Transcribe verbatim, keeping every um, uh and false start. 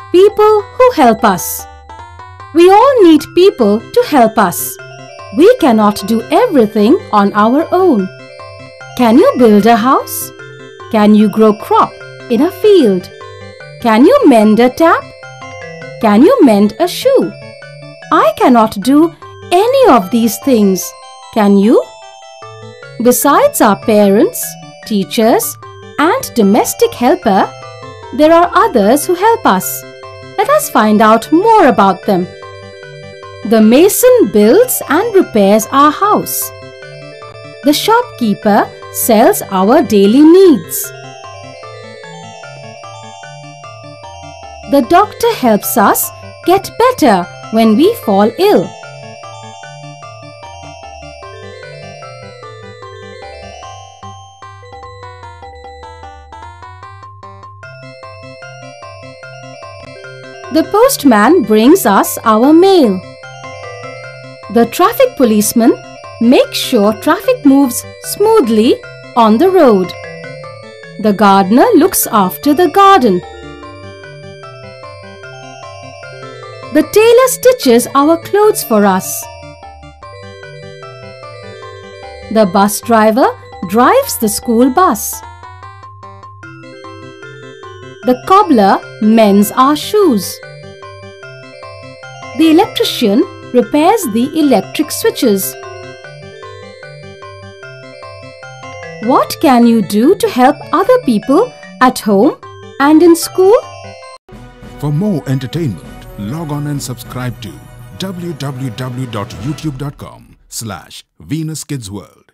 People who help us. We all need people to help us. We cannot do everything on our own. Can you build a house? Can you grow crop in a field? Can you mend a tap? Can you mend a shoe? I cannot do any of these things. Can you? Besides our parents, teachers, and domestic helper, there are others who help us. Let us find out more about them. The mason builds and repairs our house. The shopkeeper sells our daily needs. The doctor helps us get better when we fall ill. The postman brings us our mail. The traffic policeman makes sure traffic moves smoothly on the road. The gardener looks after the garden. The tailor stitches our clothes for us. The bus driver drives the school bus. The cobbler mends our shoes. The electrician repairs the electric switches. What can you do to help other people at home and in school? For more entertainment, log on and subscribe to w w w dot youtube dot com slash Venus Kids World.